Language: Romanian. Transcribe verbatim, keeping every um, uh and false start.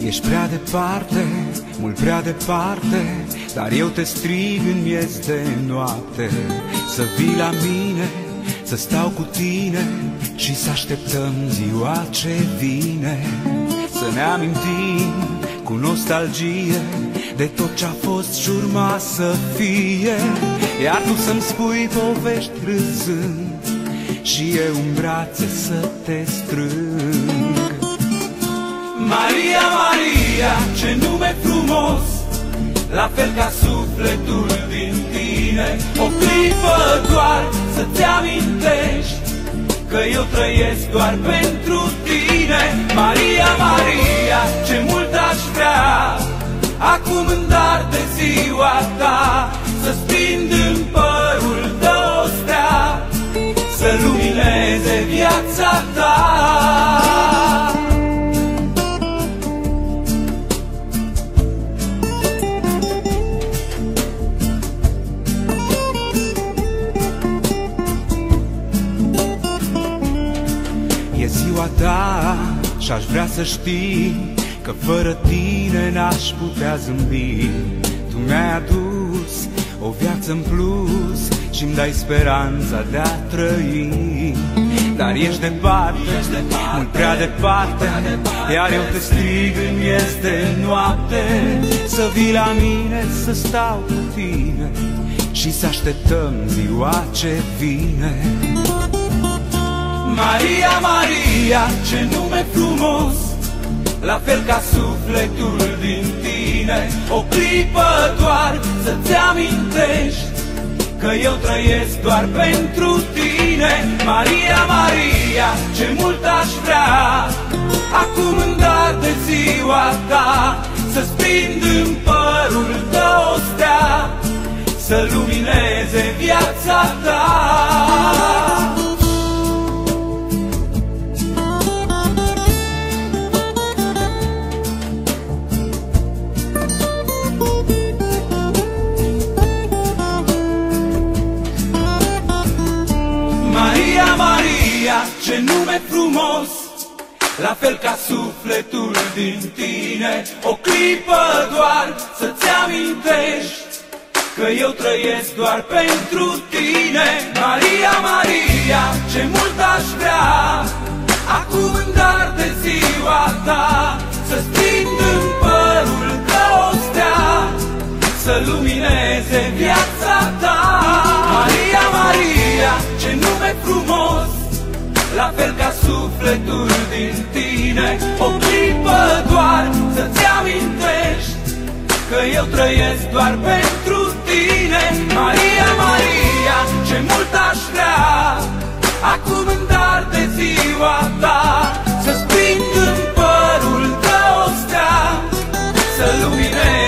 Ești prea departe, mult prea departe, dar eu te strig în miez de noapte. Să vii la mine, să stau cu tine și să așteptăm ziua ce vine. Să ne amintim cu nostalgie de tot ce-a fost și urma să fie. Iar tu să-mi spui povești râzând și eu în brațe să te strâng. Maria, Maria, ce nume frumos, la fel ca sufletul din tine. O clipă doar să-ți amintești că eu trăiesc doar pentru tine. Maria, Maria, ce mult aș vrea acum în dar de ziua ta să-ți prind în părul tău stea, să lumineze viața ta. E ziua ta și-aș vrea să știi că fără tine n-aș putea zâmbi. Tu mi-ai adus o viață în plus și-mi dai speranța de a trăi. Dar ești departe, mult prea departe, iar eu te strig în miez de noapte. Să vii la mine, să stau cu tine și să așteptăm ziua ce vine. Maria, Maria, ce nume frumos, la fel ca sufletul din tine. O clipă doar să-ți amintești că eu trăiesc doar pentru tine. Maria, Maria, ce mult aș vrea acum în dar de ziua ta să-ți prind în părul tău stea, să lumineze viața ta. Maria, Maria, ce nume frumos, la fel ca sufletul din tine. O clipă doar să-ți amintești că eu trăiesc doar pentru tine. Maria, Maria, ce mult aș vrea acum în dar de ziua ta să-ți prind în părul tău stea, să lumineze viața ta. Maria, Maria, ce nume frumos, la fel ca sufletul din tine. O clipă doar să-ți amintești că eu trăiesc doar pentru tine. Maria, Maria, ce mult aș